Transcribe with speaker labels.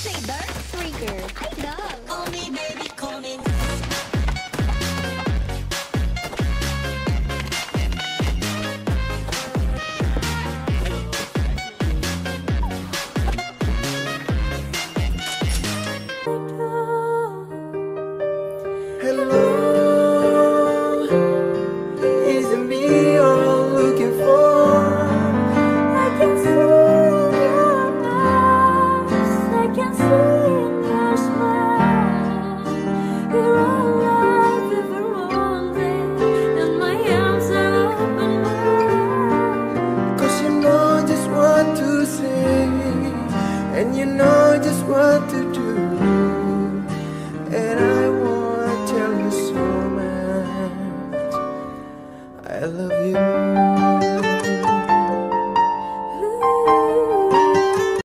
Speaker 1: Trigger, trigger. I know. Only baby calling.
Speaker 2: Hello, is it me you're looking for?
Speaker 3: I can see your eyes, I can see in your smile. You're alive every morning, and my arms are open wide.
Speaker 2: 'Cause you know just what to say, and you know just what to do.